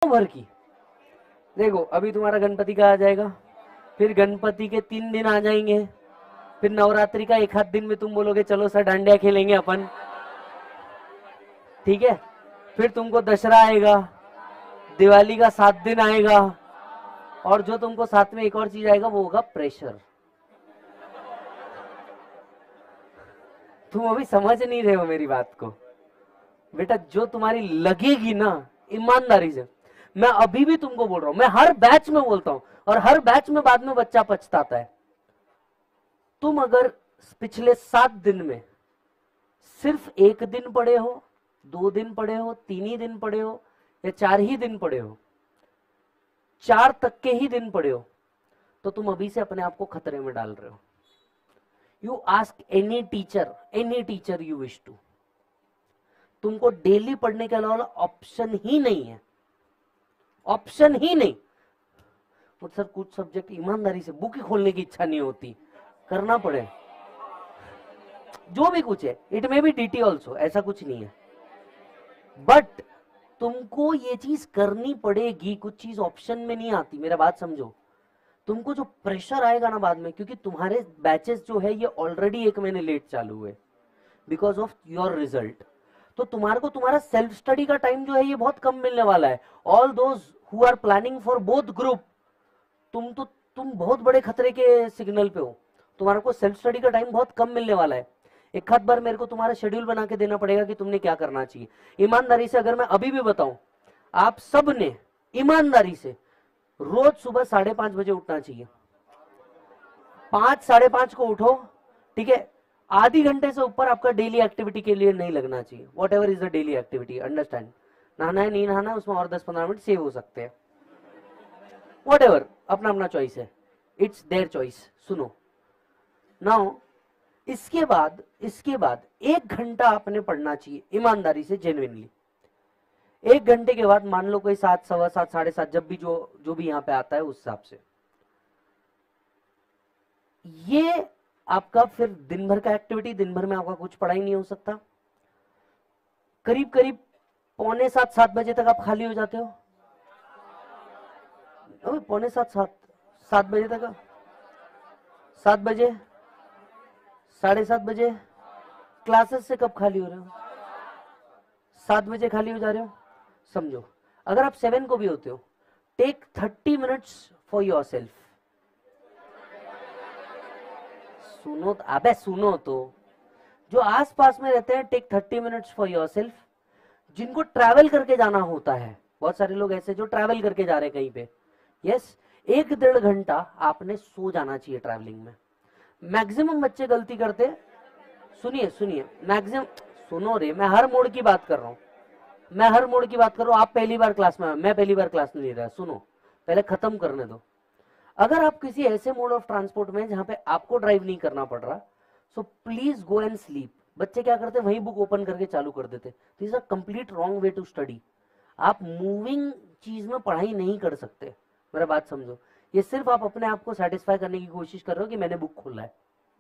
भर की। देखो अभी तुम्हारा गणपति का आ जाएगा, फिर गणपति के 3 दिन आ जाएंगे, फिर नवरात्रि का एक आध दिन में तुम बोलोगे चलो सर डांडिया खेलेंगे अपन, ठीक है। फिर तुमको दशहरा आएगा, दिवाली का 7 दिन आएगा, और जो तुमको साथ में एक और चीज आएगा वो होगा प्रेशर। तुम अभी समझ नहीं रहे हो मेरी बात को। बेटा जो तुम्हारी लगेगी ना, ईमानदारी से, मैं अभी भी तुमको बोल रहा हूं, मैं हर बैच में बोलता हूं, और हर बैच में बाद में बच्चा पछताता है। तुम अगर पिछले 7 दिन में सिर्फ 1 दिन पढ़े हो, 2 दिन पढ़े हो, 3 ही दिन पढ़े हो, या 4 ही दिन पढ़े हो, 4 तक के ही दिन पढ़े हो, तो तुम अभी से अपने आप को खतरे में डाल रहे हो। You ask any teacher you wish to, तुमको डेली पढ़ने के अलावा ऑप्शन ही नहीं है, ऑप्शन ही नहीं। तो सर कुछ सब्जेक्ट ईमानदारी से बुक ही खोलने की इच्छा नहीं होती, करना पड़े, जो भी कुछ है, it may be D T also, ऐसा कुछ नहीं है, बट तुमको ये चीज करनी पड़ेगी, कुछ चीज ऑप्शन में नहीं आती, मेरा बात समझो। तुमको जो प्रेशर आएगा ना बाद में, क्योंकि तुम्हारे बैचेस जो है ये ऑलरेडी 1 महीने लेट चालू हुए बिकॉज ऑफ योर रिजल्ट, तो तुम्हारे को तुम्हारा सेल्फ स्टडी का टाइम जो है ये बहुत कम मिलने वाला है। All those who are planning for both group, तुम बहुत बड़े खतरे के सिग्नल पे हो, तुम्हारे को सेल्फ स्टडी का टाइम बहुत कम मिलने वाला है। एक आध बार मेरे को तुम्हारा शेड्यूल बना के देना पड़ेगा कि तुमने क्या करना चाहिए। ईमानदारी से अगर मैं अभी भी बताऊं, आप सब ने ईमानदारी से रोज सुबह 5:30 बजे उठना चाहिए। 5 5:30 को उठो, ठीक है। आधी घंटे से ऊपर आपका डेली एक्टिविटी के लिए नहीं लगना चाहिए, whatever is the daily activity, understand. नहाना है नहीं नहाना है उसमें और 10-15 मिनट सेव हो सकते हैं, वॉट एवर, अपना अपना चॉइस है, इट्स देयर चॉइस। सुनो नाउ, इसके बाद 1 घंटा आपने पढ़ना चाहिए ईमानदारी से, जेन्युइनली। 1 घंटे के बाद मान लो कोई 7, 7:15, 7:30, जब भी जो भी यहाँ पे आता है उस हिसाब से, ये आपका फिर दिन भर का एक्टिविटी, दिन भर में आपका कुछ पढ़ाई नहीं हो सकता। करीब करीब 6:45, 7 बजे तक आप खाली हो जाते हो। 6:45, 7 बजे तक, 7 बजे, 7:30 बजे क्लासेस से कब खाली हो रहे हो? 7 बजे खाली हो जा रहे हो। समझो अगर आप 7 को भी होते हो, take 30 minutes for yourself. सुनो अबे सुनो तो, जो आस पास में रहते हैं, take 30 minutes for yourself. जिनको ट्रैवल करके जाना होता है, बहुत सारे लोग ऐसे जो ट्रैवल करके जा रहे हैं कहीं पे, यस, 1-1.5 घंटा आपने सो जाना चाहिए ट्रैवलिंग में। मैक्सिमम बच्चे गलती करते, सुनिए मैक्सिमम, सुनो रे, मैं हर मोड की बात कर रहा हूं, मैं हर मोड की बात कर रहा हूं। आप पहली बार क्लास में, मैं पहली बार क्लास में ले रहा, सुनो पहले खत्म करने दो। अगर आप किसी ऐसे मोड ऑफ ट्रांसपोर्ट में जहां पे आपको ड्राइव नहीं करना पड़ रहा, so please go and sleep. बच्चे क्या करते हैं, वही बुक ओपन करके चालू कर देते, this is a complete wrong way to study. आप मूविंग चीज में पढ़ाई नहीं कर सकते, मेरा बात समझो। ये सिर्फ आप अपने आप को सेटिस्फाई करने की कोशिश कर रहे हो कि मैंने बुक खोला है।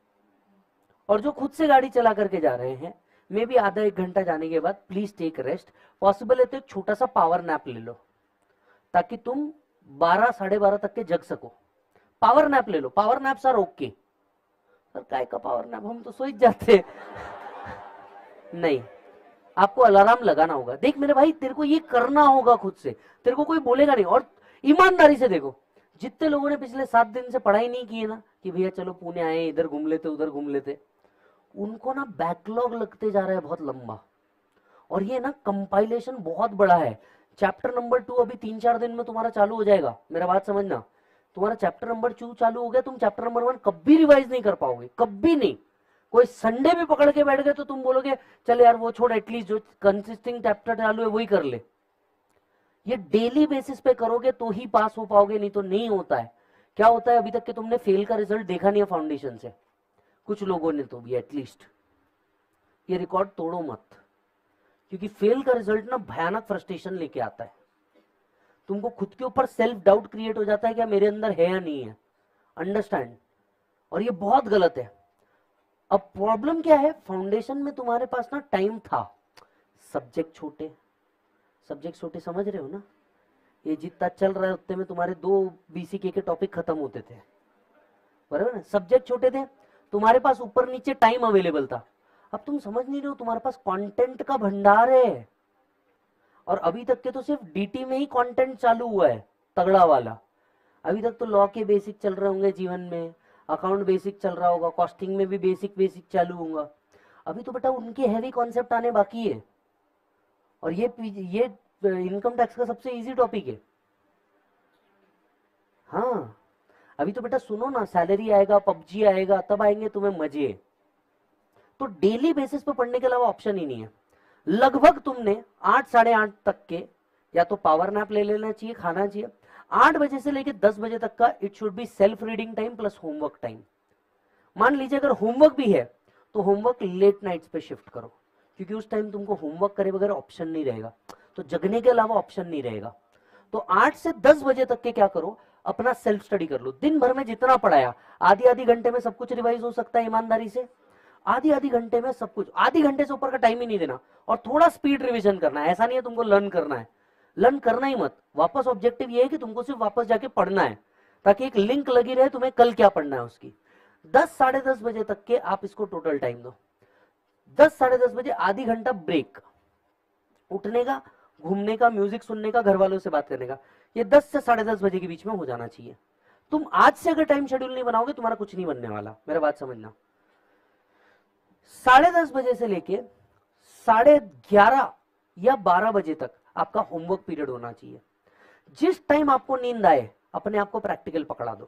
और जो खुद से गाड़ी चला करके जा रहे हैं, मे भी आधा 1 घंटा जाने के बाद प्लीज टेक रेस्ट। पॉसिबल है तो एक छोटा सा पावर नैप ले लो, ताकि तुम 12, 12:30 तक के जग सको। पावर नैप ले लो, power nap sir okay. Sir काय का पावर नैप, हम तो सो ही जाते नहीं, आपको अलार्म लगाना होगा। देख मेरे भाई, तेरे को ये करना होगा खुद से, तेरे को कोई बोलेगा नहीं। और ईमानदारी से देखो, जितने लोगों ने पिछले 7 दिन से पढ़ाई नहीं की है ना, कि भैया चलो पुणे आए, इधर घूम लेते उधर घूम लेते, उनको ना बैकलॉग लगते जा रहा है बहुत लंबा। और ये ना कंपाइलेशन बहुत बड़ा है। चैप्टर नंबर 2 अभी 3-4 दिन में तुम्हारा चालू हो जाएगा, मेरा बात समझना। तुम्हारा चैप्टर नंबर 2 चालू हो गया, तुम चैप्टर नंबर 1 कभी रिवाइज नहीं कर पाओगे, कभी नहीं। कोई संडे भी पकड़ के बैठ गए तो तुम बोलोगे चल यार वो छोड़, एटलीस्ट जो कंसिस्टिंग चैप्टर चालू है वही कर ले। ये डेली बेसिस पे करोगे तो ही पास हो पाओगे, नहीं तो नहीं होता है। क्या होता है, अभी तक के तुमने फेल का रिजल्ट देखा नहीं है फाउंडेशन से, कुछ लोगों ने तो भी एटलीस्ट। ये रिकॉर्ड तोड़ो मत, क्योंकि फेल का रिजल्ट ना भयानक फ्रस्ट्रेशन लेके आता है। तुमको खुद के ऊपर सेल्फ डाउट क्रिएट हो जाता है, क्या मेरे अंदर है या नहीं है, अंडरस्टैंड। और ये बहुत गलत है। अब प्रॉब्लम क्या है, फाउंडेशन में तुम्हारे पास ना टाइम था, सब्जेक्ट छोटे समझ रहे हो ना। ये जितना चल रहा है उतने में तुम्हारे 2 बीसीके के टॉपिक खत्म होते थे, बराबर ना। सब्जेक्ट छोटे थे, तुम्हारे पास ऊपर नीचे टाइम अवेलेबल था। अब तुम समझ नहीं रहे हो, तुम्हारे पास कंटेंट का भंडार है। और अभी तक के तो सिर्फ डीटी में ही कंटेंट चालू हुआ है तगड़ा वाला। अभी तक तो लॉ के बेसिक चल रहे होंगे जीवन में, अकाउंट बेसिक चल रहा होगा, कॉस्टिंग में भी बेसिक बेसिक चालू होगा। अभी तो बेटा उनके हैवी कॉन्सेप्ट आने बाकी है। और ये इनकम टैक्स का सबसे इजी टॉपिक है। हाँ, अभी तो बेटा सुनो ना, सैलरी आएगा, पबजी आएगा, तब आएंगे तुम्हें मजे। तो डेली बेसिस पे पढ़ने के अलावा ऑप्शन ही नहीं है। लगभग तुमने 8 साढ़े 8 तक के या तो पावर नैप ले लेना चाहिए, खाना चाहिए। 8 बजे से लेकर 10 बजे तक का it should be self reading time plus homework time. मान लीजिए अगर होमवर्क भी है तो होमवर्क लेट नाइट्स पे शिफ्ट करो, क्योंकि उस टाइम तुमको होमवर्क करे बगैर ऑप्शन नहीं रहेगा, तो जगने के अलावा ऑप्शन नहीं रहेगा। तो 8 से 10 बजे तक के क्या करो, अपना सेल्फ स्टडी कर लो। दिन भर में जितना पढ़ाया, आधी आधी घंटे में सब कुछ रिवाइज हो सकता है ईमानदारी से। आधी आधी घंटे में सब कुछ, आधी घंटे से ऊपर का टाइम ही नहीं देना। और थोड़ा स्पीड रिवीजन करना है, ऐसा नहीं है तुमको लर्न करना है, लर्न करना ही मत। वापस ऑब्जेक्टिव ये है कि तुमको सिर्फ वापस जाके पढ़ना है, ताकि एक लिंक लगी रहे तुम्हें कल क्या पढ़ना है उसकी। 10 साढ़े 10 बजे तक के आप इसको टोटल टाइम दो। 10 साढ़े 10 बजे आधी घंटा ब्रेक, उठने का, घूमने का, म्यूजिक सुनने का, घर वालों से बात करने का। ये 10 से साढ़े 10 बजे के बीच में हो जाना चाहिए। तुम आज से अगर टाइम शेड्यूल नहीं बनाओगे, तुम्हारा कुछ नहीं बनने वाला, मेरा बात समझना। 10:30 बजे से लेके 11:30 या 12 बजे तक आपका होमवर्क पीरियड होना चाहिए। जिस टाइम आपको नींद आए अपने आप को प्रैक्टिकल पकड़ा दो।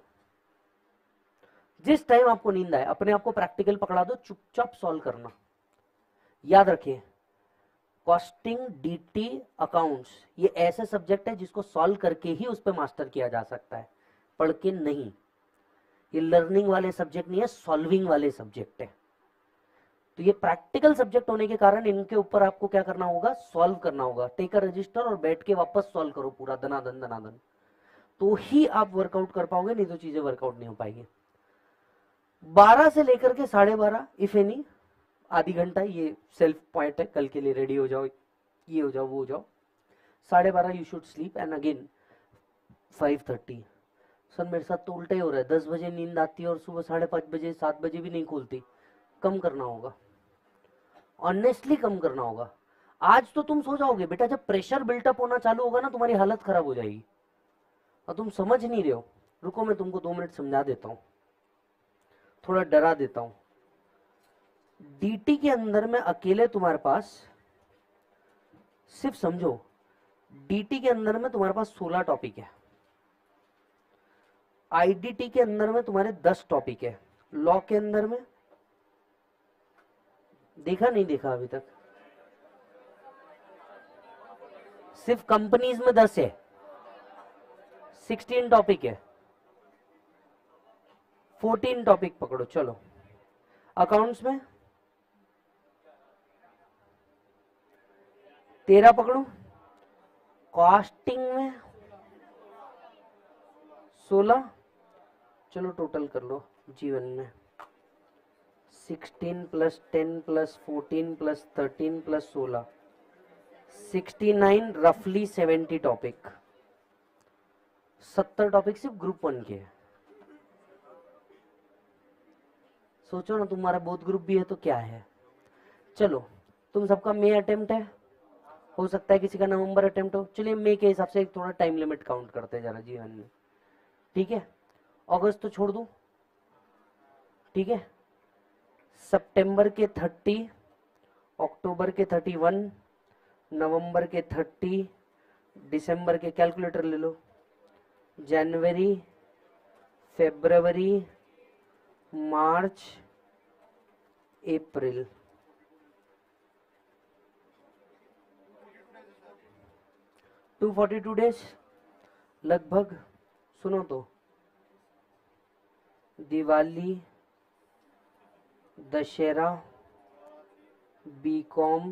जिस टाइम आपको नींद आए अपने आप को प्रैक्टिकल पकड़ा दो, चुपचाप सॉल्व करना। याद रखिए, कॉस्टिंग, डीटी, अकाउंट्स ये ऐसे सब्जेक्ट है जिसको सॉल्व करके ही उस पर मास्टर किया जा सकता है, पढ़ के नहीं। ये लर्निंग वाले सब्जेक्ट नहीं है, सॉल्विंग वाले सब्जेक्ट है। तो ये प्रैक्टिकल सब्जेक्ट होने के कारण इनके ऊपर आपको क्या करना होगा, सॉल्व करना होगा। टेक अ रजिस्टर और बैठ के वापस सॉल्व करो पूरा दनादन दनादन, तो ही आप वर्कआउट कर पाओगे, नहीं तो चीजें वर्कआउट नहीं हो पाएगी। 12 से लेकर के 12:30 इफ एनी, आधी घंटा ये सेल्फ पॉइंट है, कल के लिए रेडी हो जाओ, ये हो जाओ वो हो जाओ। 12:30 you should sleep and again 5:30। Sir मेरे साथ तो उल्टा ही हो रहा है, 10 बजे नींद आती है और सुबह 5:30 बजे 7 बजे भी नहीं खुलती। कम करना होगा, ऑनेस्टली कम करना होगा। आज तो तुम सो जाओगे बेटा, जब प्रेशर बिल्टअप होना चालू होगा ना, तुम्हारी हालत खराब हो जाएगी और तुम समझ नहीं रहे हो। रुको मैं तुमको 2 मिनट समझा देता हूं, थोड़ा डरा देता हूं। डीटी के अंदर में अकेले तुम्हारे पास, सिर्फ समझो, डीटी के अंदर में तुम्हारे पास 16 टॉपिक है। आईडीटी के अंदर में तुम्हारे 10 टॉपिक है। लॉ के अंदर में देखा नहीं देखा अभी तक, सिर्फ कंपनीज में 10 है, 16 टॉपिक है। 14 टॉपिक पकड़ो चलो। अकाउंट्स में 13 पकड़ो, कॉस्टिंग में 16, चलो टोटल कर लो जीवन में 16 + 10 + 14 + 13 + 16, 69, रफली 70 टॉपिक। 70 टॉपिक सिर्फ ग्रुप 1 के। सोचो ना, तुम्हारा बोथ ग्रुप भी है तो क्या है। चलो, तुम सबका मई अटेम्प्ट है, हो सकता है किसी का नवंबर अटेम्प्ट हो। चलिए मई के हिसाब से एक थोड़ा टाइम लिमिट काउंट करते हैं जरा जीवन में, ठीक है। अगस्त तो छोड़ दूं, ठीक है। सितंबर के 30, अक्टूबर के 31, नवंबर के 30, दिसंबर के, कैलकुलेटर ले लो, जनवरी, फरवरी, मार्च, अप्रैल, 242 डेज लगभग। सुनो तो, दिवाली, दशहरा, बीकॉम,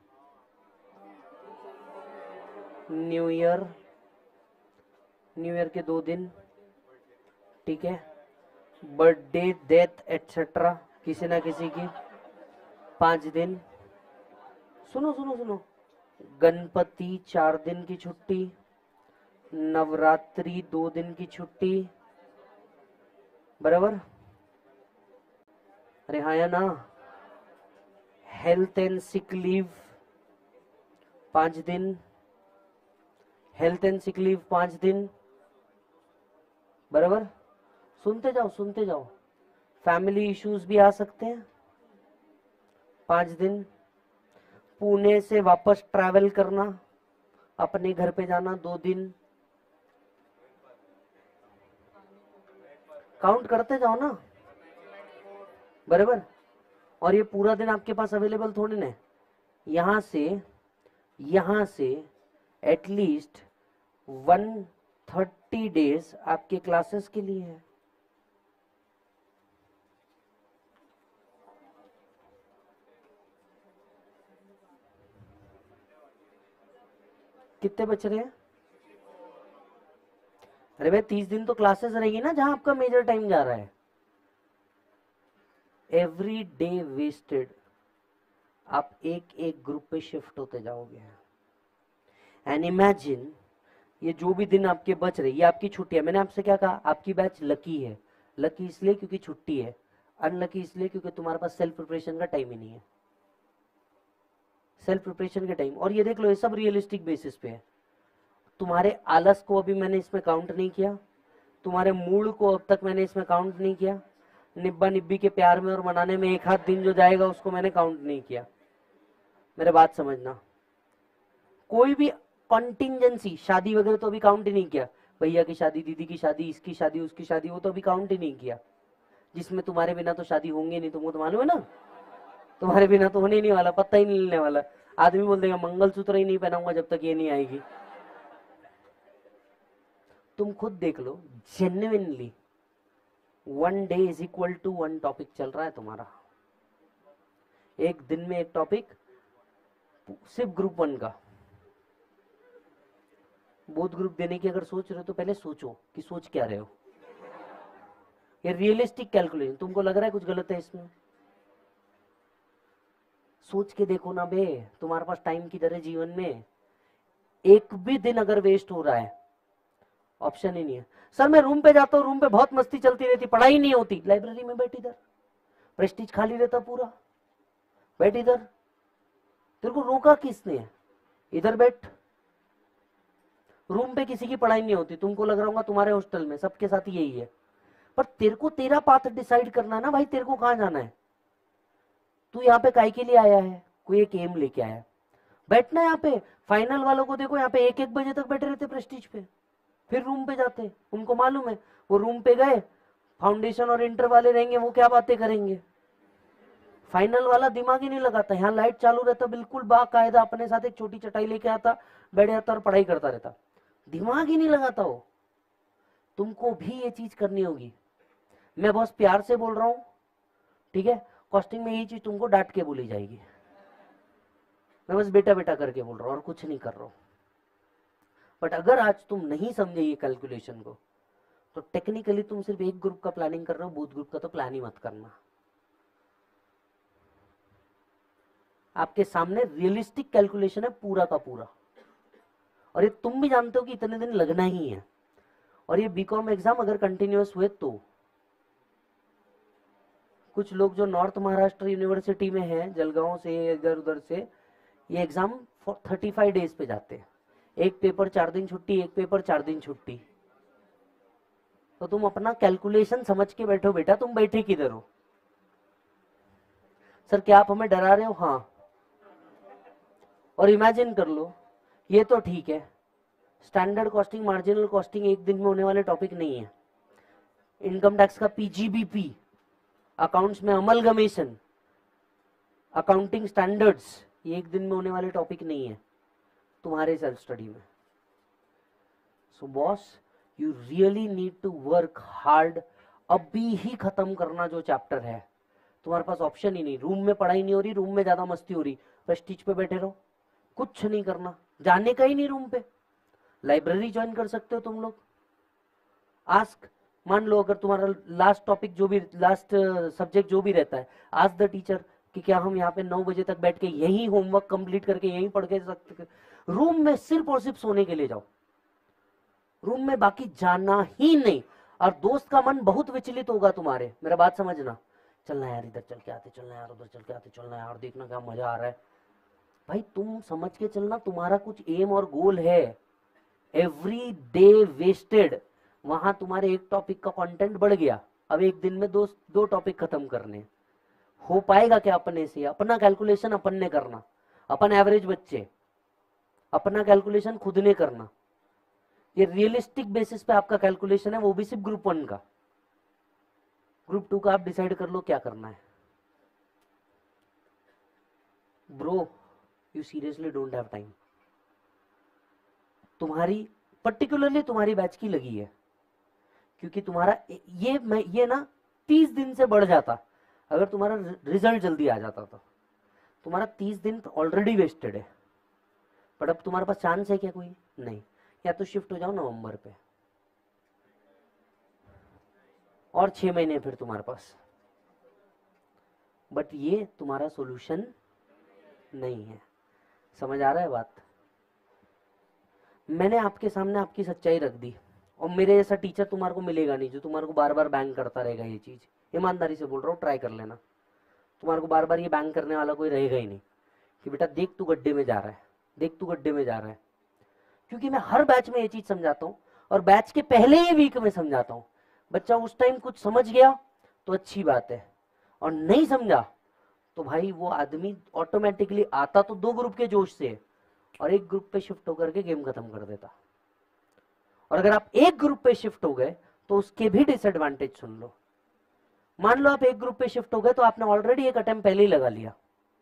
न्यू ईयर, न्यू ईयर के 2 दिन, ठीक है। बर्थडे, डेथ एटसेट्रा किसी ना किसी की 5 दिन। सुनो सुनो सुनो, गणपति 4 दिन की छुट्टी, नवरात्रि 2 दिन की छुट्टी, बराबर? अरे हाँ या ना? हेल्थ एंड सिक लीव 5 दिन, हेल्थ एंड सिक लीव 5 दिन, बराबर? सुनते जाओ सुनते जाओ। फैमिली इश्यूज भी आ सकते हैं 5 दिन। पुणे से वापस ट्रैवल करना, अपने घर पे जाना 2 दिन। काउंट करते जाओ ना, बराबर? और ये पूरा दिन आपके पास अवेलेबल थोड़ी ना है। यहां से एटलीस्ट 130 डेज आपके क्लासेस के लिए है। कितने बच रहे हैं? अरे भाई 30 दिन तो क्लासेस रहेगी ना, जहां आपका मेजर टाइम जा रहा है। एवरी डे वेस्टेड, आप एक एक ग्रुप पे शिफ्ट होते जाओगे। एंड इमेजिन, ये जो भी दिन आपके बच रहे, ये आपकी छुट्टी है। मैंने आपसे क्या कहा? आपकी बैच लकी है। लकी इसलिए क्योंकि छुट्टी है, अनलकी इसलिए क्योंकि तुम्हारे पास सेल्फ प्रिपरेशन का टाइम ही नहीं है। सेल्फ प्रिपरेशन के टाइम, और ये देख लो, ये सब रियलिस्टिक बेसिस पे है। तुम्हारे आलस को अभी मैंने इसमें काउंट नहीं किया, तुम्हारे मूड को अब तक मैंने इसमें काउंट नहीं किया, निब्बा निब्बी के प्यार में और मनाने में एक हाथ दिन जो जाएगा उसको मैंने काउंट नहीं किया। मेरे बात समझना, कोई भी कॉन्टिंजेंसी, शादी वगैरह तो अभी काउंट ही नहीं किया। भैया की शादी, दीदी की शादी, इसकी शादी, उसकी शादी, वो तो अभी काउंट ही नहीं किया। जिसमें तुम्हारे बिना तो शादी होंगे नहीं, तुमको तो मालूम है ना। तुम्हारे बिना तो होने ही नहीं वाला, पत्ता ही नहीं लेने वाला। आदमी बोल देगा मंगलसूत्र ही नहीं पहनाऊंगा जब तक ये नहीं आएगी। तुम खुद देख लो, genuinely 1 day is equal to 1 topic चल रहा है तुम्हारा। एक दिन में एक टॉपिक, सिर्फ ग्रुप 1 का। बोध ग्रुप देने की अगर सोच रहे हो तो पहले सोचो कि सोच क्या रहे हो। ये रियलिस्टिक कैलकुलेशन, तुमको लग रहा है कुछ गलत है इसमें? सोच के देखो ना बे, तुम्हारे पास टाइम किधर है जीवन में? एक भी दिन अगर वेस्ट हो रहा है, ऑप्शन ही नहीं है। सर मैं रूम पे जाता हूँ, रूम पे बहुत मस्ती चलती रहती, पढ़ाई नहीं होती। लाइब्रेरी में बैठ इधर, प्रेस्टीज खाली रहता पूरा, बैठ इधर। तेरे को रोका किसने? इधर बैठ। रूम पे किसी की पढ़ाई नहीं होती, तुमको लग रहा होगा तुम्हारे हॉस्टल में सबके साथ यही है, पर तेरे को तेरा पाथ डिसाइड करना है ना भाई, तेरे को कहां जाना है। तू यहाँ पे काय के लिए आया है? कोई एक एम लेके आया है, बैठना यहाँ पे। फाइनल वालों को देखो, यहाँ पे 1-1 बजे तक बैठे रहते प्रेस्टीज पे, फिर रूम पे जाते। उनको मालूम है वो रूम पे गए, फाउंडेशन और इंटर वाले रहेंगे, वो क्या बातें करेंगे। फाइनल वाला दिमाग ही नहीं लगाता, यहाँ लाइट चालू रहता, बिल्कुल बाकायदा अपने साथ एक छोटी चटाई लेके आता, बैठ जाता और पढ़ाई करता रहता, दिमाग ही नहीं लगाता वो। तुमको भी ये चीज करनी होगी। मैं बहुत प्यार से बोल रहा हूं, ठीक है? कॉस्टिंग में ये चीज तुमको डांट के बोली जाएगी। मैं बस बेटा बेटा करके बोल रहा हूं और कुछ नहीं कर रहा हूं। बट अगर आज तुम नहीं समझे ये कैलकुलेशन को, तो टेक्निकली तुम सिर्फ एक ग्रुप का प्लानिंग कर रहे हो, बोथ ग्रुप का तो प्लान ही मत करना। आपके सामने रियलिस्टिक कैलकुलेशन है पूरा का पूरा, और ये तुम भी जानते हो कि इतने दिन लगना ही है। और ये बीकॉम एग्जाम अगर कंटिन्यूअस हुए तो, कुछ लोग जो नॉर्थ महाराष्ट्र यूनिवर्सिटी में हैं, जलगांव से इधर उधर से, ये एग्जाम 35 डेज पे जाते हैं। एक पेपर 4 दिन छुट्टी, एक पेपर 4 दिन छुट्टी। तो तुम अपना कैलकुलेशन समझ के बैठो बेटा, तुम बैठे किधर हो? सर क्या आप हमें डरा रहे हो? हाँ। और इमेजिन कर लो, ये तो ठीक है, स्टैंडर्ड कॉस्टिंग, मार्जिनल कॉस्टिंग एक दिन में होने वाले टॉपिक नहीं है। इनकम टैक्स का पीजीबीपी, अकाउंट्स में अमलगमेशन, अकाउंटिंग स्टैंडर्ड्स, ये एक दिन में होने वाले टॉपिक नहीं है तुम्हारे सेल्फ स्टडी में। So boss, you really need to work hard. अभी ही खत्म करना जो चैप्टर है। तुम्हारे पास ऑप्शन ही नहीं, रूम में पढ़ाई नहीं हो रही, रूम में ज्यादा मस्ती हो रही, प्रेस्टीज पे बैठे रहो, कुछ नहीं करना, जाने का ही नहीं रूम पे। लाइब्रेरी ज्वाइन कर सकते हो तुम लोग। आस्क, मान लो अगर तुम्हारा लास्ट टॉपिक जो भी, लास्ट सब्जेक्ट जो भी रहता है, आज द टीचर कि क्या हम यहाँ पे 9 बजे तक बैठ के यही होमवर्क कंप्लीट करके यहीं पढ़ के सकते। रूम में सिर्फ और सिर्फ सोने के लिए जाओ। रूम में बाकी जाना ही नहीं। और दोस्त का मन बहुत विचलित होगा तुम्हारे, मेरा बात समझना, चलना यार इधर चल के आते, चलना यार उधर चल के आते, चलना यार देखना क्या मजा आ रहा है। भाई तुम समझ के चलना, तुम्हारा कुछ एम और गोल है। एवरी डे वेस्टेड, वहां तुम्हारे एक टॉपिक का कंटेंट बढ़ गया, अब एक दिन में दो टॉपिक खत्म करने, हो पाएगा क्या अपने से? अपना कैलकुलेशन अपन ने करना, अपन एवरेज बच्चे, अपना कैलकुलेशन खुद ने करना। ये रियलिस्टिक बेसिस पे आपका कैलकुलेशन है, वो भी सिर्फ ग्रुप 1 का। ग्रुप 2 का आप डिसाइड कर लो क्या करना है। Bro you seriously don't have time. तुम्हारी पर्टिकुलरली तुम्हारी बैच की लगी है, क्योंकि तुम्हारा ये ना 30 दिन से बढ़ जाता अगर तुम्हारा रिजल्ट जल्दी आ जाता तो। तुम्हारा 30 दिन ऑलरेडी वेस्टेड है। पर अब तुम्हारे पास चांस है क्या? कोई नहीं। या तो शिफ्ट हो जाओ नवंबर पे, और 6 महीने फिर तुम्हारे पास। बट ये तुम्हारा सॉल्यूशन नहीं है। समझ आ रहा है बात? मैंने आपके सामने आपकी सच्चाई रख दी, और मेरे जैसा टीचर तुम्हारे को मिलेगा नहीं जो तुम्हारे को बार बार बैंग करता रहेगा। ये चीज ईमानदारी से बोल रहा हूँ, ट्राई कर लेना। तुम्हारे को बार बार ये बैंग करने वाला कोई रहेगा ही नहीं कि बेटा देख तू गड्ढे में जा रहा है, देख तू गड्ढे में जा रहा है। क्योंकि मैं हर बैच में ये चीज समझाता हूँ, और बैच के पहले ही वीक में समझाता हूँ। बच्चा उस टाइम कुछ समझ गया तो अच्छी बात है, और नहीं समझा तो भाई वो आदमी ऑटोमेटिकली आता तो 2 ग्रुप के जोश से, और एक ग्रुप पे शिफ्ट होकर के गेम खत्म कर देता। और अगर आप एक ग्रुप पे शिफ्ट हो गए तो उसके भी डिसएडवांटेज सुन लो। मान लो आप एक ग्रुप पे शिफ्ट हो गए तो आपने ऑलरेडी एक अटेम्प्ट पहले ही लगा लिया।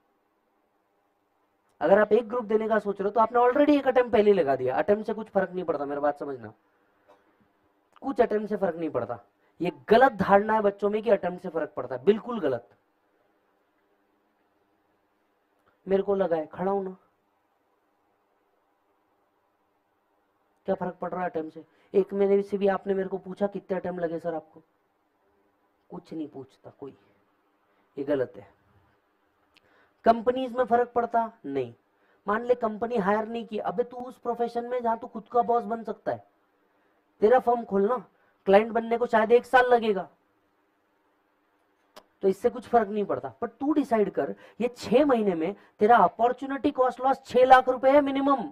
अगर आप एक ग्रुप देने का सोच रहे हो तो आपने ऑलरेडी एक अटेम्प्ट पहले ही लगा दिया। अटेम्प्ट से कुछ फर्क नहीं पड़ता, मेरी बात समझना, कुछ अटेम्प्ट से फर्क नहीं पड़ता। ये गलत धारणा है बच्चों में कि अटेम्प्ट से फर्क पड़ता है, बिल्कुल गलत। मेरे को लगा है, खड़ा हूं ना, क्या फर्क पड़ रहा है अटेम्प्ट से? एक महीने से भी आपने मेरे को पूछा कितने अटेम्प्ट लगे सर आपको? कुछ नहीं पूछता कोई, ये गलत है। कंपनीज में फर्क पड़ता? नहीं। मान ले कंपनी हायर नहीं की, अबे तू उस प्रोफेशन में जहां तू खुद का बॉस बन सकता है, तेरा फर्म खोलना, क्लाइंट बनने को शायद 1 साल लगेगा, तो इससे कुछ फर्क नहीं पड़ता। पर तू डिसाइड कर, ये 6 महीने में तेरा अपॉर्चुनिटी कॉस्ट लॉस 6 लाख रुपए है मिनिमम।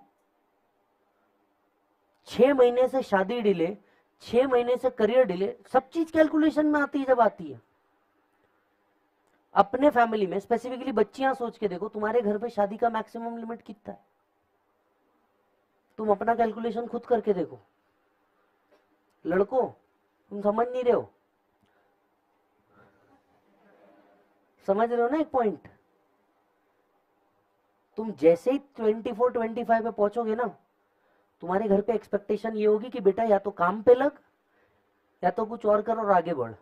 6 महीने से शादी डिले, 6 महीने से करियर डिले, सब चीज कैलकुलेशन में आती है जब आती है। अपने फैमिली में स्पेसिफिकली बच्चियां सोच के देखो, तुम्हारे घर पे शादी का मैक्सिमम लिमिट कितना है? तुम अपना कैलकुलेशन खुद करके देखो। लड़कों तुम समझ नहीं रहे हो, समझ रहे हो ना एक पॉइंट? तुम जैसे ही 24-25 पे पहुंचोगे ना, तुम्हारे घर पे एक्सपेक्टेशन ये होगी कि बेटा या तो काम पे लग, या तो कुछ और कर और आगे बढ़।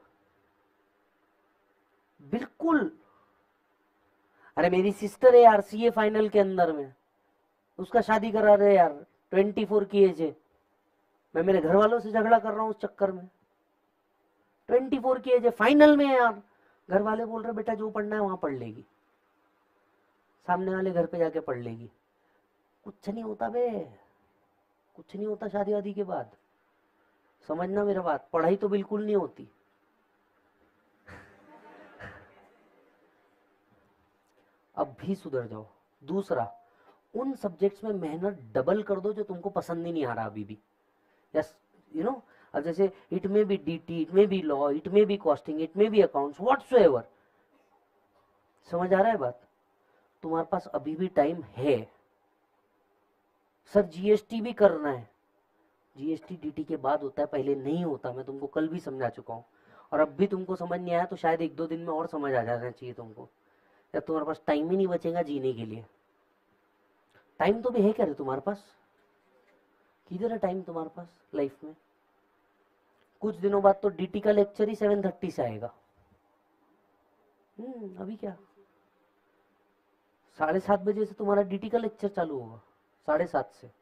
बिल्कुल। अरे मेरी सिस्टर है यार सीए फाइनल के अंदर में, उसका शादी करा रहे यार, 24 की एज है। मैं मेरे घर वालों से झगड़ा कर रहा हूँ उस चक्कर में। 24 की एज है, फाइनल में है यार, घर वाले बोल रहे बेटा जो पढ़ना है वहां पढ़ लेगी, सामने वाले घर पे जाके पढ़ लेगी। कुछ नहीं होता बे, कुछ नहीं होता शादी वादी के बाद। समझना मेरा बात, पढ़ाई तो बिल्कुल नहीं होती। अब भी सुधर जाओ। दूसरा, उन सब्जेक्ट्स में मेहनत डबल कर दो जो तुमको पसंद ही नहीं आ रहा अभी भी। यस, यू नो, अब जैसे it may be DT, it may be law, it may be costing, it may be accounts, whatsoever. समझ आ रहा है बात? तुम्हारे पास अभी भी टाइम है। सर जीएसटी भी करना है, जीएसटी डीटी के बाद होता है, पहले नहीं होता। मैं तुमको कल भी समझा चुका हूँ, और अब भी तुमको समझ नहीं आया तो शायद 1-2 दिन में और समझ आ जाना चाहिए तुमको, या तुम्हारे पास टाइम ही नहीं बचेगा जीने के लिए। टाइम तो भी है क्या रे तुम्हारे पास? किधर है टाइम तुम्हारे पास लाइफ में? कुछ दिनों बाद तो डीटी का लेक्चर ही 7:30 से आएगा। अभी क्या, 7:30 बजे से तुम्हारा डीटी का लेक्चर चालू होगा, 7:30 से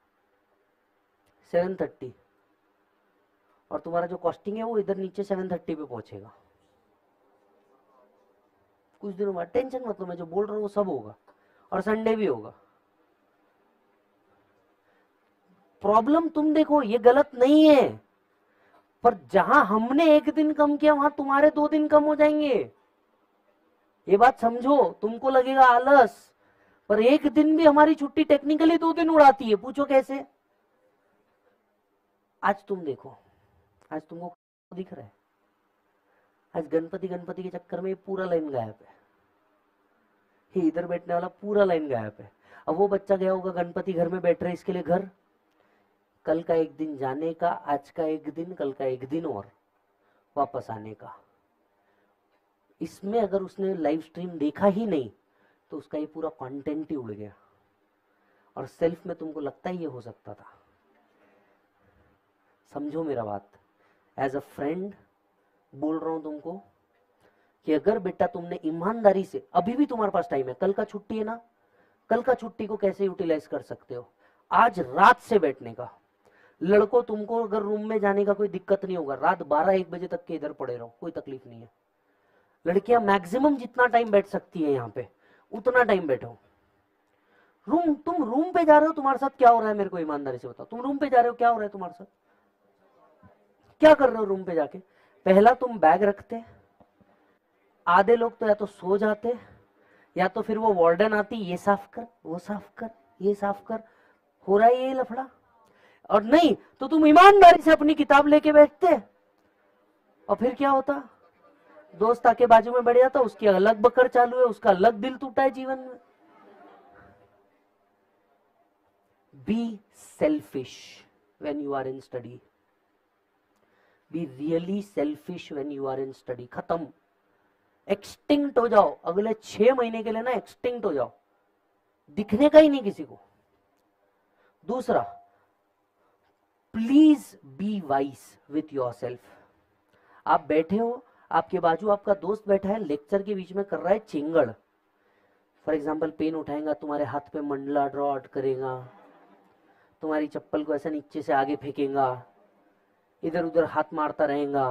7:30, और तुम्हारा जो कॉस्टिंग है वो इधर नीचे 7:30 पे पहुंचेगा। कुछ दिनों बाद टेंशन मत लो, मैं जो बोल रहा हूँ वो सब होगा, और संडे भी होगा। प्रॉब्लम तुम देखो, ये गलत नहीं है, पर जहां हमने एक दिन कम किया वहां तुम्हारे 2 दिन कम हो जाएंगे। ये बात समझो। तुमको लगेगा आलस, पर एक दिन भी हमारी छुट्टी टेक्निकली 2 दिन उड़ाती है। पूछो कैसे? आज तुम देखो, आज तुमको दिख रहा है, आज गणपति गणपति के चक्कर में ये पूरा लाइन गायब है, ये इधर बैठने वाला पूरा लाइन गायब है। अब वो बच्चा गया होगा गणपति घर में बैठ रहे इसके लिए घर, कल का एक दिन जाने का, आज का एक दिन, कल का एक दिन और वापस आने का। इसमें अगर उसने लाइव स्ट्रीम देखा ही नहीं तो उसका ये पूरा कंटेंट ही उड़ गया। और सेल्फ में तुमको लगता ही ये हो सकता था। समझो मेरा बात, एज अ फ्रेंड बोल रहा हूं तुमको कि अगर बेटा तुमने ईमानदारी से, अभी भी तुम्हारे पास टाइम है, कल का छुट्टी है ना, कल का छुट्टी को कैसे यूटिलाइज कर सकते हो? आज रात से बैठने का। लड़कों, तुमको अगर रूम में जाने का कोई दिक्कत नहीं होगा, रात 12-1 बजे तक के इधर पड़े रहो, कोई तकलीफ नहीं है। लड़कियां मैक्सिमम जितना टाइम बैठ सकती है यहाँ पे उतना टाइम बैठो। तुम रूम पे जा रहे हो, तुम्हारे साथ क्या हो रहा है मेरे को ईमानदारी से बताओ। तुम रूम पे जा रहे हो, क्या हो रहा है तुम्हारे साथ? क्या कर रहे हो रूम पे जाके? पहला तुम बैग रखते, आधे लोग तो या तो सो जाते, या तो फिर वो वार्डन आती, ये साफ कर, वो साफ कर, ये साफ कर, हो रहा है ये लफड़ा। और नहीं तो तुम ईमानदारी से अपनी किताब लेके बैठते, और फिर क्या होता? दोस्त आके बाजू में बैठ जाता, उसकी अलग बकर चालू है, उसका अलग दिल टूटा है जीवन में। Be selfish when you are in study, be really selfish when you are in study. खत्म, एक्सटिंक्ट हो जाओ अगले 6 महीने के लिए ना, एक्सटिंक्ट हो जाओ, दिखने का ही नहीं किसी को। दूसरा, please be wise with yourself. आप बैठे हो, आपके बाजू आपका दोस्त बैठा है, लेक्चर के बीच में कर रहा है चिंगड़। फॉर एग्जाम्पल, पेन उठाएगा, तुम्हारे हाथ पे मंडला ड्रॉ करेगा, तुम्हारी चप्पल को ऐसा नीचे से आगे फेंकेगा, इधर उधर हाथ मारता रहेगा।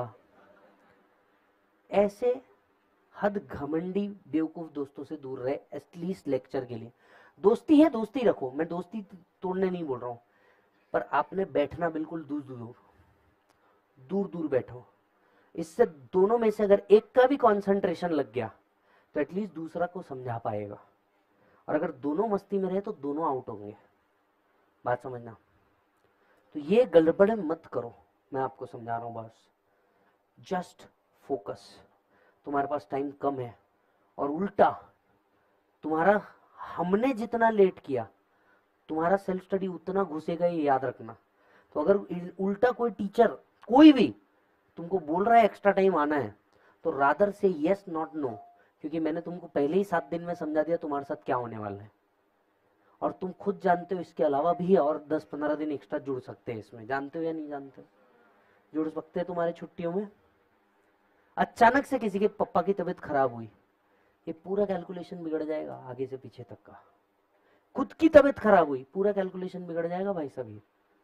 ऐसे हद घमंडी बेवकूफ दोस्तों से दूर रहे, एटलीस्ट लेक्चर के लिए। दोस्ती है, दोस्ती रखो, मैं दोस्ती तोड़ने नहीं बोल रहा हूं, पर आपने बैठना बिल्कुल दूर दूर दूर दूर बैठो। इससे दोनों में से अगर एक का भी कंसंट्रेशन लग गया तो एटलीस्ट दूसरा को समझा पाएगा, और अगर दोनों मस्ती में रहे तो दोनों आउट होंगे। बात समझना। तो ये गड़बड़ मत करो, मैं आपको समझा रहा हूं बस। Just focus. तुम्हारे पास टाइम कम है, और उल्टा तुम्हारा, हमने जितना लेट किया तुम्हारा सेल्फ स्टडी उतना घुसेगा, ये याद रखना। तो अगर उल्टा कोई टीचर, कोई भी तुमको बोल रहा है एक्स्ट्रा टाइम आना है, तो रादर से यस नॉट नो, क्योंकि मैंने तुमको पहले ही 7 दिन में समझा दिया तुम्हारे साथ क्या होने वाला है। और तुम खुद जानते हो इसके अलावा भी और 10-15 दिन एक्स्ट्रा जुड़ सकते हैं इसमें। जानते हो या नहीं जानते हो? जुड़ सकते हैं तुम्हारे छुट्टियों में। अचानक से किसी के पापा की तबीयत खराब हुई, ये पूरा कैलकुलेशन बिगड़ जाएगा आगे से पीछे तक का। खुद की तबीयत खराब हुई, पूरा कैलकुलेशन बिगड़ जाएगा भाई साहब।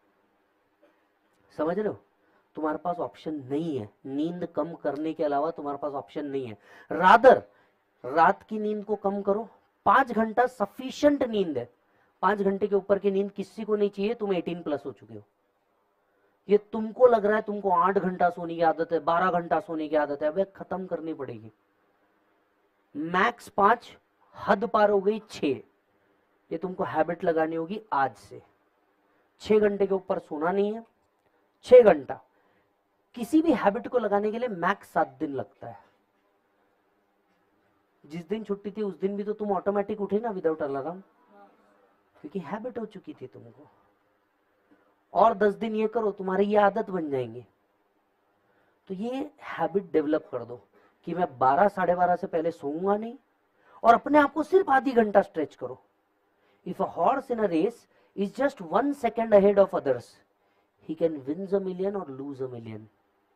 समझ रहे हो? तुम्हारे पास ऑप्शन नहीं है, नींद कम करने के अलावा तुम्हारे पास ऑप्शन नहीं है। रादर रात की नींद को कम करो। 5 घंटा सफिशिएंट नींद है, 5 घंटे के ऊपर की नींद किसी को नहीं चाहिए। तुम 18+ हो चुके हो। ये तुमको लग रहा है तुमको 8 घंटा सोने की आदत है, 12 घंटा सोने की आदत है, अबे खत्म करनी पड़ेगी। मैक्स 5, हद पार हो गई 6। ये तुमको हैबिट लगानी होगी आज से। 6 घंटे के ऊपर सोना नहीं है, 6 घंटा। किसी भी हैबिट को लगाने के लिए मैक्स 7 दिन लगता है। जिस दिन छुट्टी थी उस दिन भी तो तुम ऑटोमेटिक उठे ना, विदाउट अलार्म, क्योंकि हैबिट हो चुकी थी तुमको। और 10 दिन ये करो, तुम्हारी ये आदत बन जाएंगी। तो ये हैबिट डेवलप कर दो कि मैं 12-12:30 से पहले सोऊंगा नहीं, और अपने आप को सिर्फ आधी घंटा स्ट्रेच करो। If a horse in a race is just 1 second ahead of others, he can win a million और लूज अ मिलियन।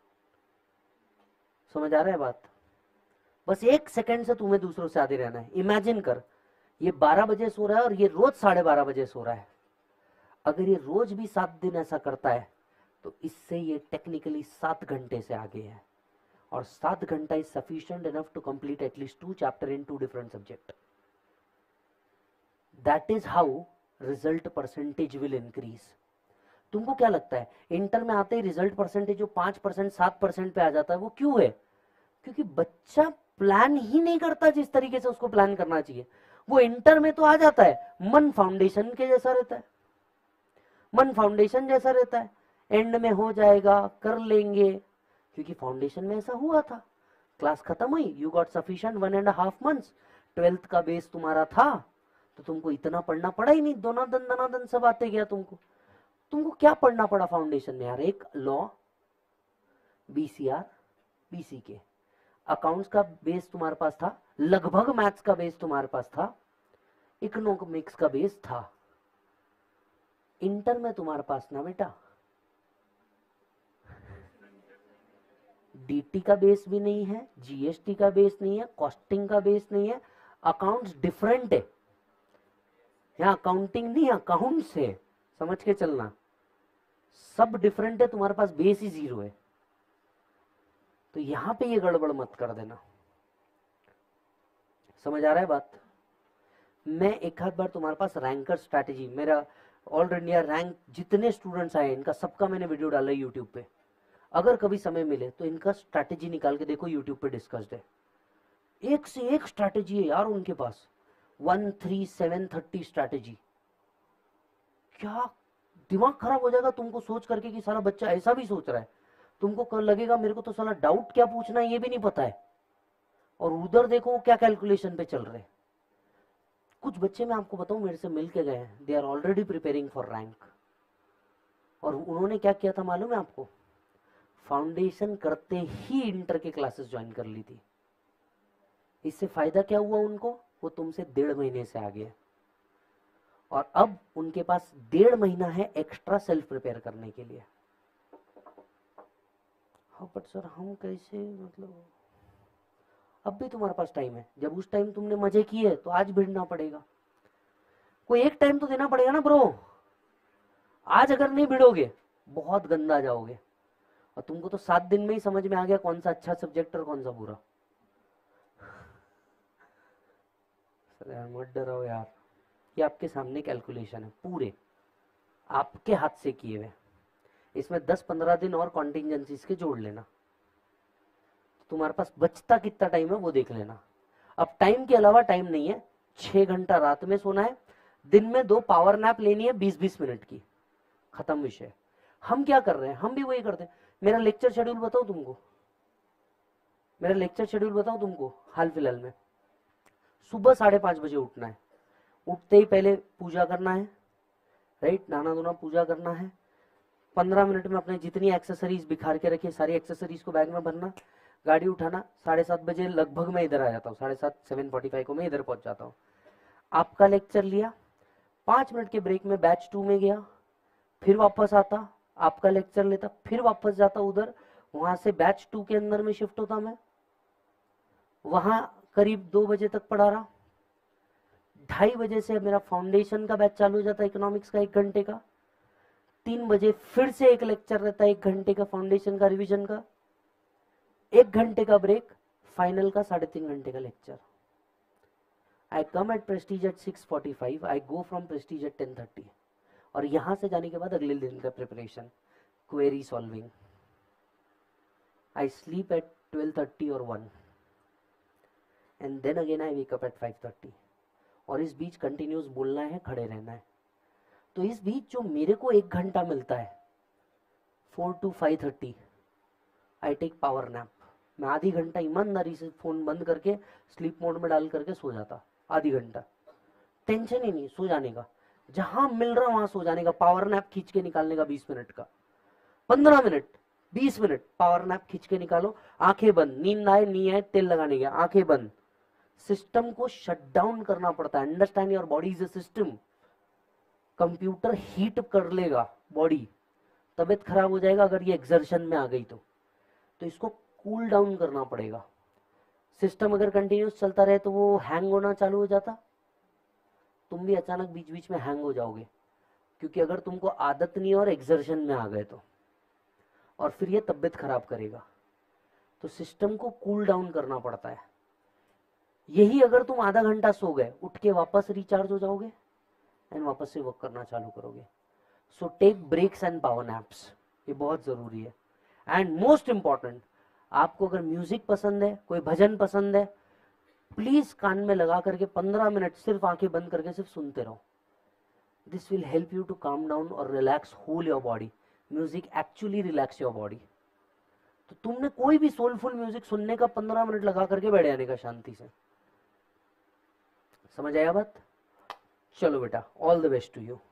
समझ आ रहा है बात? बस 1 सेकेंड से तुम्हें दूसरों से आगे रहना है। इमेजिन कर, ये 12 बजे सो रहा है और ये रोज 12:30 बजे सो रहा है। अगर ये रोज भी 7 दिन ऐसा करता है तो इससे ये टेक्निकली 7 घंटे से आगे है, और 7 घंटा is sufficient enough to complete at least 2 chapter in 2 different subject. That is how result percentage will increase. तुमको क्या लगता है इंटर में आते ही रिजल्ट परसेंटेज जो 5% 7% पे आ जाता है वो क्यों है? क्योंकि बच्चा प्लान ही नहीं करता जिस तरीके से उसको प्लान करना चाहिए। वो इंटर में तो आ जाता है, मन फाउंडेशन के जैसा रहता है, मन फाउंडेशन जैसा रहता है, एंड में हो जाएगा कर लेंगे, क्योंकि फाउंडेशन में ऐसा हुआ था। क्लास खत्म हुई, you got sufficient 1.5 months, 12th का बेस तुम्हारा था, तो तुमको इतना पढ़ना पड़ा ही नहीं, दनादन सब आते गया तुमको। तुमको क्या पढ़ना पड़ा फाउंडेशन में यार? एक लॉ, बीसीआर, बीसीके, अकाउंट्स का बेस तुम्हारे पास था, लगभग मैथ्स का बेस तुम्हारे पास था, इकोनॉमिक्स का बेस था। इंटर में तुम्हारे पास ना बेटा, डीटी का बेस भी नहीं है, जीएसटी का बेस नहीं है, कॉस्टिंग का बेस नहीं है, अकाउंट्स डिफरेंट है। यहाँ अकाउंटिंग नहीं अकाउंट्स है, समझ के चलना, सब डिफरेंट है, तुम्हारे पास बेस ही 0 है। तो यहां पे ये गड़बड़ मत कर देना। समझ आ रहा है बात? मैं एक आध बार तुम्हारे पास रैंकर स्ट्रैटेजी, मेरा ऑल इंडिया रैंक जितने स्टूडेंट्स आए इनका सबका मैंने वीडियो डाला है यूट्यूब पे, अगर कभी समय मिले तो इनका स्ट्रैटेजी निकाल के देखो, यूट्यूब पे डिस्कस्ड है, एक से एक स्ट्रैटेजी है यार उनके पास, 13730 स्ट्रैटेजी। क्या दिमाग खराब हो जाएगा तुमको सोच करके कि सारा बच्चा ऐसा भी सोच रहा है। तुमको लगेगा मेरे को तो साला डाउट क्या पूछना है ये भी नहीं पता है, और उधर देखो क्या कैलकुलेशन पे चल रहे। कुछ बच्चे मैं आपको बताऊं मेरे से मिल के गए हैं, they are already preparing for rank, और उन्होंने क्या किया था मालूम है आपको? फाउंडेशन करते ही इंटर के क्लासेस ज्वाइन कर ली थी। इससे फायदा क्या हुआ उनको? वो तुमसे 1.5 महीने से आगे है, और अब उनके पास 1.5 महीना है एक्स्ट्रा सेल्फ प्रिपेयर करने के लिए। हाँ बट सर हम कैसे, मतलब अब भी तुम्हारे पास टाइम है, जब उस टाइम तुमने मजे किए तो आज भिड़ना पड़ेगा, कोई एक टाइम तो देना पड़ेगा ना ब्रो। आज अगर नहीं भिड़ोगे बहुत गंदा जाओगे, और तुमको तो 7 दिन में ही समझ में आ गया कौन सा अच्छा सब्जेक्ट और कौन सा बुरा। सर यार मत डरो यार, ये आपके सामने कैलकुलेशन है, पूरे आपके हाथ से किए हुए, इसमें 10-15 दिन और कॉन्टिजेंसीज के जोड़ लेना, तुम्हारे पास बचता कितना टाइम है वो देख लेना। अब टाइम के अलावा टाइम नहीं है, 6 घंटा रात में सोना है, दिन में 2 पावर नैप लेनी है 20-20 मिनट की, खत्म विषय। हम क्या कर रहे हैं? हम भी वही करते हैं। मेरा लेक्चर शेड्यूल बताओ तुमको, मेरा लेक्चर शेड्यूल बताओ तुमको हाल फिलहाल में। सुबह 5:30 बजे उठना है, उठते ही पहले पूजा करना है, राइट, नहाना धोना पूजा करना है, 15 मिनट में अपने जितनी एक्सेसरीज बिखार के रखिए सारी एक्सेसरीज को बैग में भरना, गाड़ी उठाना, 7:30 बजे लगभग मैं इधर आ जाता हूँ, 7:30 7:45 को मैं इधर पहुंच जाता हूँ। आपका लेक्चर लिया, 5 मिनट के ब्रेक में बैच 2 में गया, फिर वापस आता, आपका लेक्चर लेता, फिर वापस जाता उधर, वहां से बैच 2 के अंदर में शिफ्ट होता मैं, वहां करीब 2 बजे तक पढ़ा रहा, 2:30 बजे से मेरा फाउंडेशन का बैच चालू हो जाता है इकोनॉमिक्स का 1 घंटे का, 3 बजे फिर से एक लेक्चर रहता है 1 घंटे का फाउंडेशन का रिवीजन का, 1 घंटे का ब्रेक, फाइनल का 3.5 घंटे का lecture. I come at Prestige at 6:45, I go from Prestige at 10:30, और यहां से जाने के बाद अगले दिन का preparation, query solving. I sleep at 12:30 और 1, and then again I wake up at 5:30, और इस बीच कंटिन्यूस बोलना है, खड़े रहना है। तो इस बीच जो मेरे को 1 घंटा मिलता है 4 to 5:30, I take power nap. मैं आधी घंटा ईमानदारी से फोन बंद करके स्लीप मोड में डाल करके सो जाता, आधी घंटा, टेंशन ही नहीं, सो जाने का, जहां मिल रहा वहां सो जाने का, पावर नैप खींच के निकालने का 20 मिनट का, 15 मिनट 20 मिनट पावर नैप खींच के निकालो, आंखें बंद, नींद आए नहीं आए तेल लगाने गया, आंखें बंद, सिस्टम को शट डाउन करना पड़ता है। Understand your body is a system. Computer heat कर लेगा बॉडी, तबीयत खराब हो जाएगा अगर ये एक्सर्शन में आ गई तो इसको कूल डाउन करना पड़ेगा। सिस्टम अगर कंटिन्यूस चलता रहे तो वो हैंग होना चालू हो जाता, तुम भी अचानक बीच बीच में हैंग हो जाओगे, क्योंकि अगर तुमको आदत नहीं और एक्सर्शन में आ गए तो, और फिर ये तबीयत खराब करेगा। तो सिस्टम को कूल डाउन करना पड़ता है। यही अगर तुम आधा घंटा सो गए, उठ के वापस रिचार्ज हो जाओगे एंड वापस से वर्क करना चालू करोगे। So take breaks and power naps, ये बहुत जरूरी है। एंड मोस्ट इंपॉर्टेंट, आपको अगर म्यूजिक पसंद है, कोई भजन पसंद है, प्लीज कान में लगा करके 15 मिनट सिर्फ आंखें बंद करके सिर्फ सुनते रहो। This will help you to calm down और relax whole your body. Music actually relax your body. तो तुमने कोई भी सोलफुल म्यूजिक सुनने का 15 मिनट लगा करके बैठ जाने का शांति से। समझ आया बात? चलो बेटा, all the best to you.